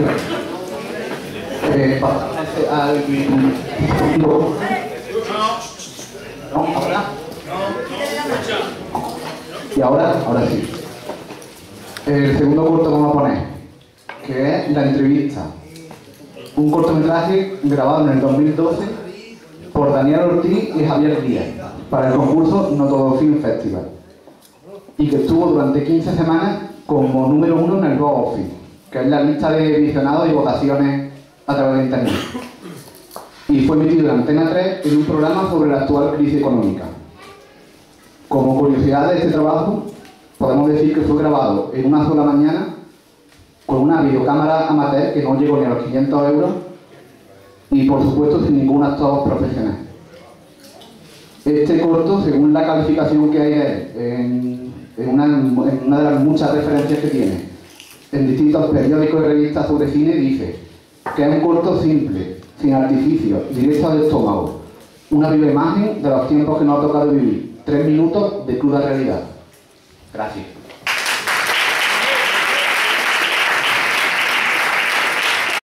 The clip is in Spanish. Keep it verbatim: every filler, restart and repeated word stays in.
Eh, pasamos al... No. ¿No? ¿Ahora? ¿Y ahora? Ahora sí. El segundo corto que vamos a poner, que es La entrevista. Un cortometraje grabado en el dos mil doce por Daniel Ortiz y Javier Díaz para el concurso No Todo Film Festival, y que estuvo durante quince semanas como número uno en el Box Office, que es la lista de visionados y votaciones a través de internet, y fue emitido en Antena tres en un programa sobre la actual crisis económica. Como curiosidad de este trabajo, podemos decir que fue grabado en una sola mañana con una videocámara amateur que no llegó ni a los quinientos euros y, por supuesto, sin ningún actor profesional. Este corto, según la calificación que hay de él, en, en, una, en una de las muchas referencias que tiene en distintos periódicos y revistas sobre cine, dice que es un corto simple, sin artificio, directo al estómago, una viva imagen de los tiempos que nos ha tocado vivir, tres minutos de cruda realidad. Gracias.